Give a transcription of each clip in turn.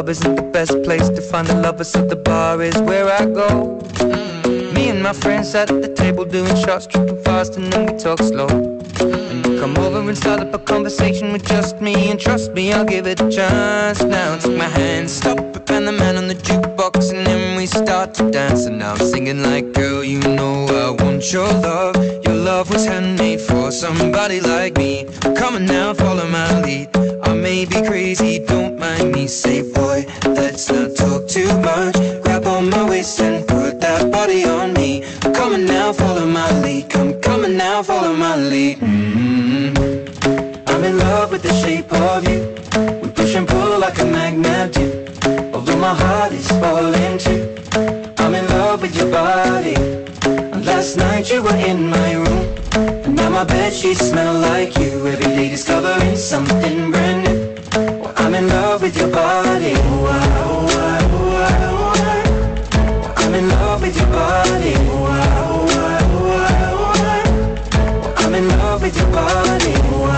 club isn't the best place to find a lover, so the bar is where I go. Me and my friends at the table doing shots, tripping fast, and then we talk slow. And you come over and start up a conversation with just me, and trust me, I'll give it a chance. Now take my hand, stop it, and the man on the jukebox, and then we start to dance. And now I'm singing like, girl, you know I want your love. Your love was handmade for somebody like me. Come on now, follow my lead. I may be crazy, don't mind me. Say, boy, let's not talk too much. Grab on my waist and put that body on me. Come on now, follow my lead. Come on now, follow my lead. I'm in love with the shape of you. We push and pull like a magnet do. Although my heart is falling too. I'm in love with your body. Last night you were in my room, and now my bedsheets smell like you. Every day discovering something brand new. Well, I'm in love with your body. I'm in love with your body. I'm in love with your body.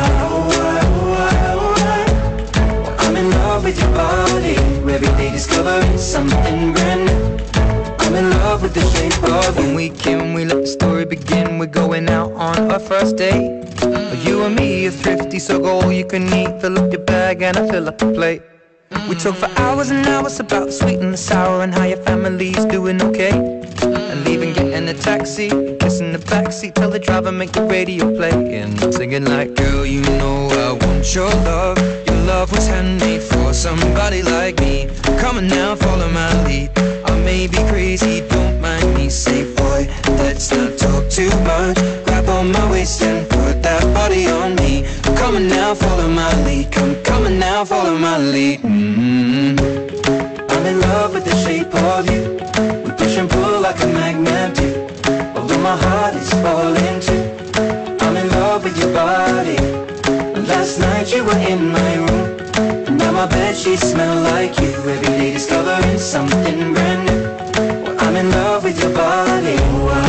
I'm in love with your body. Every day discovering something brand new. I'm in love with the shape of you. When we came, we let the story begin. We're going out on our first date. You and me are thrifty, so go all you can eat. Fill up your bag and I fill up the plate. We talk for hours and hours about the sweet and the sour, and how your family's doing okay. And leaving, getting a taxi, kissing the backseat, tell the driver make the radio play. And I'm singing like, girl, you know I want your love. Your love was handmade for somebody like me. Come on now, follow my lead. I may be crazy, don't mind me. Say, boy, let's not talk too much. Grab on my waist and put that body on me. Come on now, follow my lead. Come on now, follow my lead. I'm in love with the shape of you. We push and pull like a magnet do. Although my heart is falling too. I'm in love with your body. Last night you were in my room, and now my bedsheets smell like you. Every day discovering something brand new. Well, I'm in love with your body.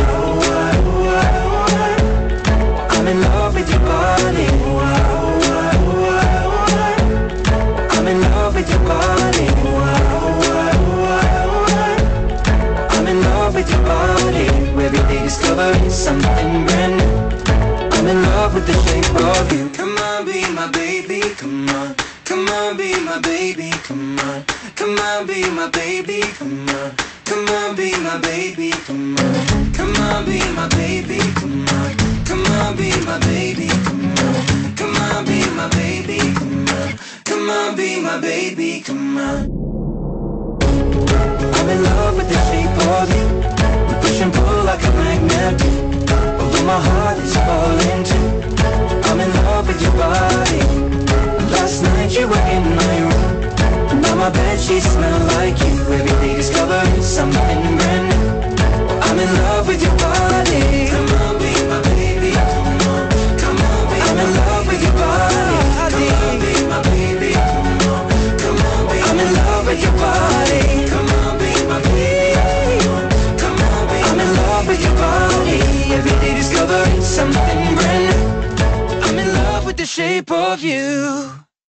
I'm in love with your body. I'm in love with your body. I'm in love with your body. Every day discovering something brand new. I'm in love with the shape of you. Come on, be my baby, come on. Come on, be my baby, come on. Come on, be my baby, come on. Come on, be my baby, come on. Come on, be my baby, come on. Come on, be my baby, come on. Come on, be my baby, come on. Come on, be my baby, come on. I'm in love with the shape of you. We push and pull like a magnet do. Although my heart is falling too. I'm in love with your body. Last night you were in my room, and now my bedsheets smell like you. Every day discovering something brand new. I'm in love with your body. Come on, be my baby. Come on, come on, be I'm in love with your body. Come on, be my baby. Come on, come on, be I'm in love with your body. Come on, be my baby. Come on, be I'm in love with your body. Every day discovering something brand new. I'm in love with the shape of you.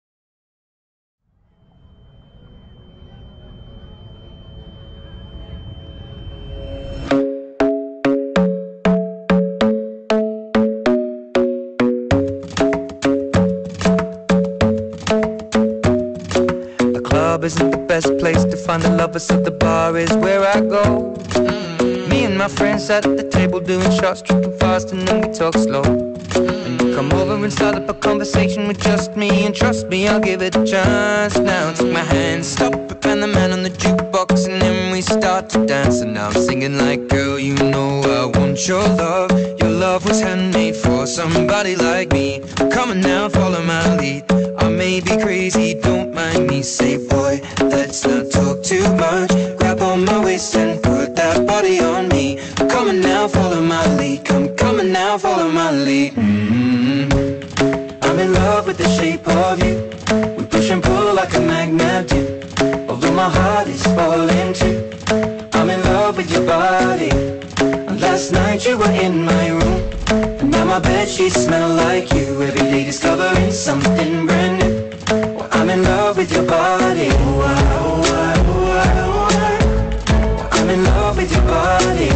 The club isn't the best place to find a lover, so the bar is where I go. Me and my friends at the table doing shots, tripping fast, and then we talk slow. And you come over and start up a conversation with just me, and trust me, I'll give it a chance. Now take my hand, stop it, and the man on the jukebox, and then we start to dance. And now I'm singing like, girl, you know I want your love. Your love was handmade for somebody like me. Come on now, follow my lead. I may be crazy, don't mind me. Say, boy, let's not talk too much. Grab on my waist and put that body on me. Come on now, follow my lead. Come on now, follow my lead. I'm in love with the shape of you. We push and pull like a magnet do. Although my heart is falling too. I'm in love with your body. Last night you were in my room, and now my bedsheets smell like you. Every day discovering something brand new. Well, I'm in love with your body. body.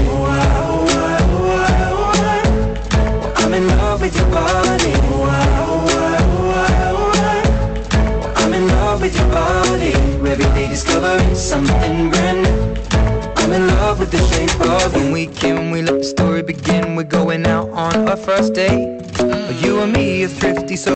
I'm in love with your body. I'm in love with your body. Every day discovering something brand new. I'm in love with the shape of you. When we let the story begin. We're going out on our first date. You and me are thrifty, so